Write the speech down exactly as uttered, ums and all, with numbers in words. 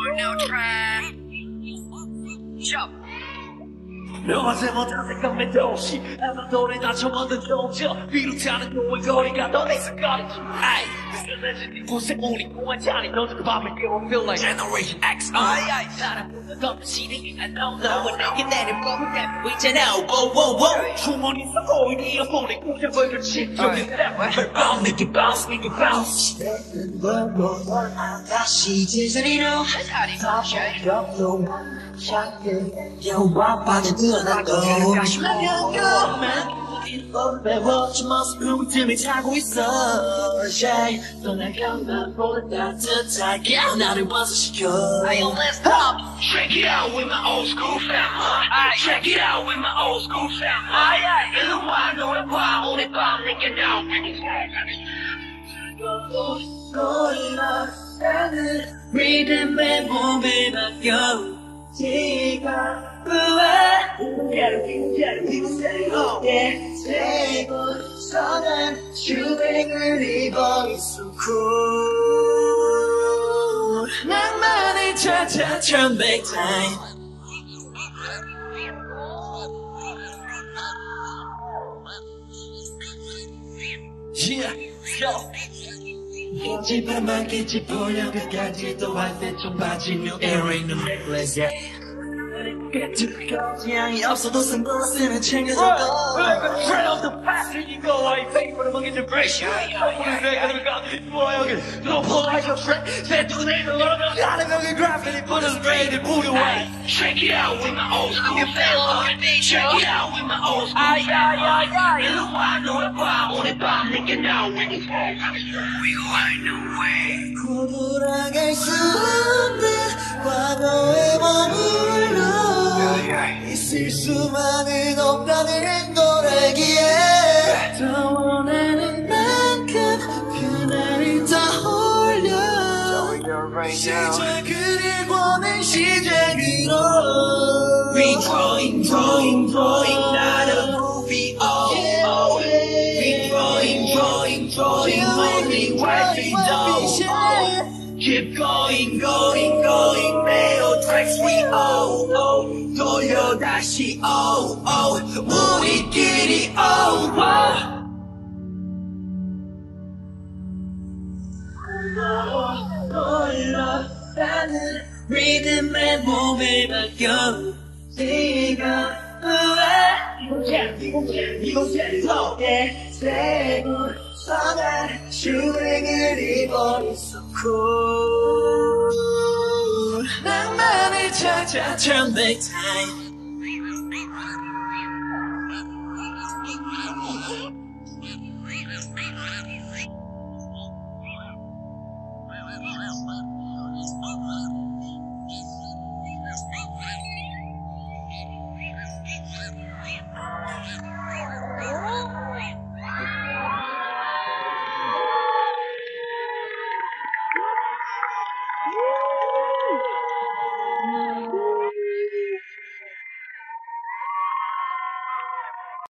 명하지 못한 생각만 도시 아마도를 낮춰 만든 정적 비롯하는 너의 거리가 더 내색거리지 아이 느슨해진 네 곳에 우리 공한 자리 너도 그 밤을 깨워 feel like Generation X 아이 사람보다 더 시리 I know 너와 내게 내려보고 내고 있잖아 wow wow wow 주머니 썩고 이 이어폰에 꽂아버려 그 직접인 랩을 밤 내게 bounce 내게 bounce 다시 제자리로 다시 겹도 여와 빠져들어나고 가시면 넌 배워준 모습을 틈에 타고 있어 떠나가면 보다 따뜻하게 나를 완성시켜 Hey, let's pop Check it out with my old school family Check it out with my old school family 일로 와 너의 봐 오늘 밤 내게 나오 골라가는 리듬에 몸을 맡겨 지가 부해 내 세고서는 주행을 입어 있어 cool 낭만을 찾아 천백 타임 Yeah, yo 왠지 밤하겠지 보려 끝까지 또 할 때 좀 바지 new era in the necklace yeah 향이 없어도 선글라스는 챙겨줬고 Friend of the past you go I pay for the money to break 오늘 내가 들어가 뭐야 여기 No polite your friend 새 두고 내일도 너랑 나는 여기 graffiti put us ready to pull you away Check it out with my old school family Check it out with my old school family 일로 와 너의 봐 오늘 밤 내게 나오 We go ain't no way 구분하게 수 없는 과거에 머물러 있을 수많은 없다는 노래기에 더 원하는 만큼 그날을 떠올려 시작을 원한 시작으로 Redrawing, drawing, drawing not a movie oh, oh Redrawing, drawing, drawing only what we know Keep going, going, going 매일 tracks we owe oh. 돌려 다시 oh, oh. 우리끼리 oh, oh. 올라가는 리듬에 몸을 맡겨 네가 왜 이곳에서 세고 선한 주행을 입어있어 cool 낭만을 찾아 천백 타임